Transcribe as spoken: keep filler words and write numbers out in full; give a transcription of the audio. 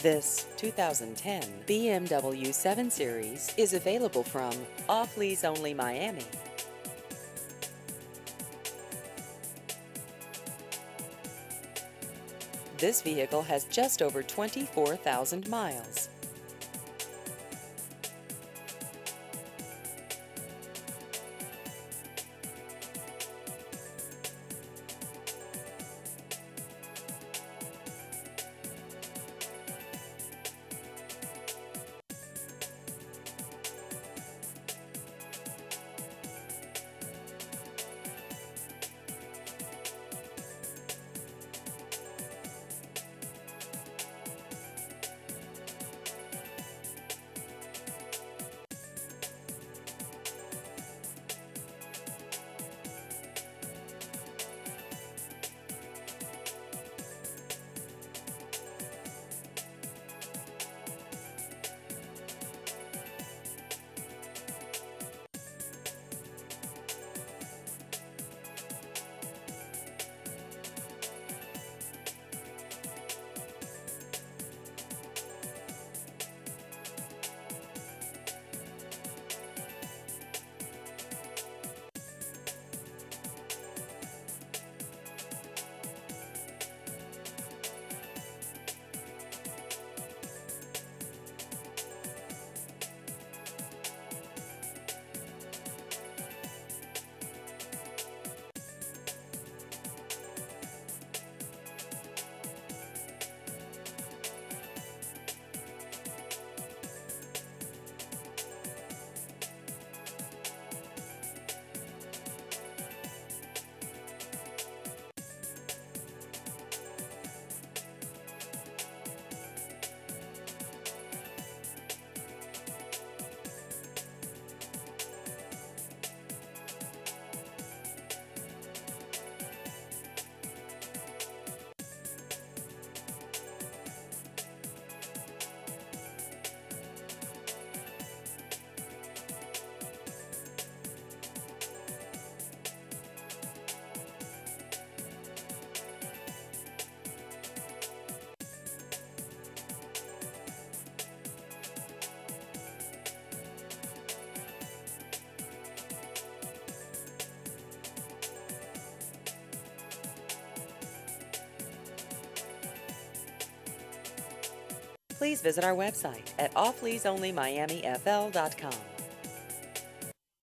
This two thousand ten B M W seven Series is available from Off-Lease Only Miami. This vehicle has just over twenty-four thousand miles. Please visit our website at off lease only miami f l dot com.